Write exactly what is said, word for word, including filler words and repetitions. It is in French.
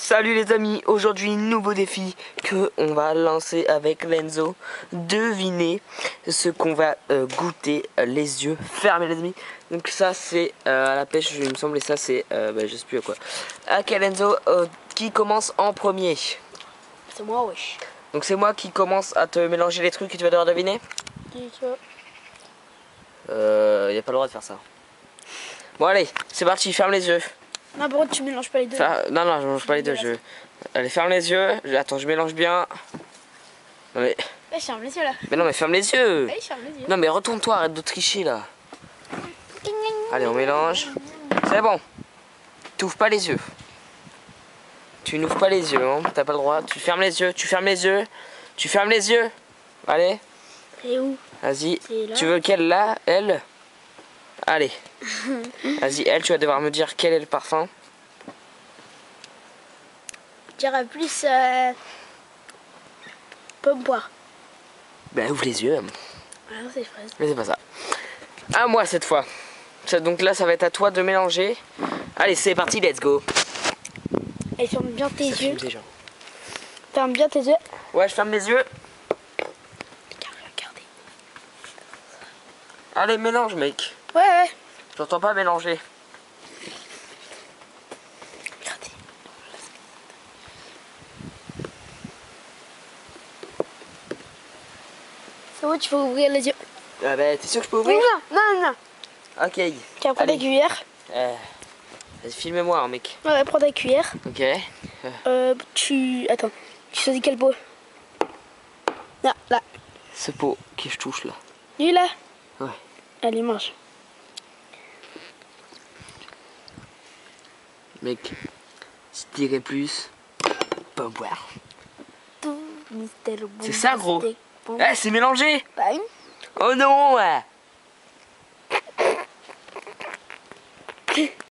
Salut les amis, aujourd'hui nouveau défi que on va lancer avec Lenzo. Devinez ce qu'on va euh, goûter, euh, les yeux fermés les amis. Donc ça c'est euh, à la pêche il me semble, et ça c'est euh, bah, je sais plus à quoi. Ok Lenzo, euh, qui commence en premier? C'est moi, wesh. Donc c'est moi qui commence à te mélanger les trucs et tu vas devoir deviner. Euh, y a pas le droit de faire ça. Bon allez, c'est parti, ferme les yeux. Non, par contre, tu mélanges pas les deux. Enfin, non, non, je mélange pas les deux. Je... Allez, ferme les yeux. Attends, je mélange bien. Non, mais... Ouais, je ferme les yeux là. mais non, mais ferme les yeux. Ouais, je ferme les yeux. Non, mais retourne-toi, arrête de tricher là. Allez, on mélange. C'est bon. T'ouvres pas les yeux. Tu n'ouvres pas les yeux, hein. T'as pas le droit. Tu fermes les yeux, tu fermes les yeux. Tu fermes les yeux. Allez. C'est où? Vas-y. Tu veux quelle là? Elle? Allez. Vas-y, elle, tu vas devoir me dire quel est le parfum. Je dirais plus euh... pomme poire. Ben, ouvre les yeux. Ah non, c'est fraise. Mais c'est pas ça. À moi cette fois. Ça, donc là, ça va être à toi de mélanger. Allez, c'est parti, let's go. Et ferme bien tes Ça yeux. fume déjà. Ferme bien tes yeux. Ouais, je ferme les yeux. Regardez. Allez, mélange, mec. Ouais, ouais. J'entends pas mélanger. Regardez. C'est bon, tu faut ouvrir les yeux. Ah bah, t'es sûr que je peux Non, ouvrir? non, non, non. Ok. Tiens, prends ta Allez. cuillère. Euh, Vas-y, filme-moi, hein, mec. Ouais, prends ta cuillère. Ok. Euh, tu... Attends. Tu choisis quelle peau? Là, là. Ce pot que je touche là. Lui, là. Ouais. Allez, mange. Mec, si tu dirais plus, pas boire. C'est ça, gros. Eh, c'est mélangé. Bye. Oh non, ouais.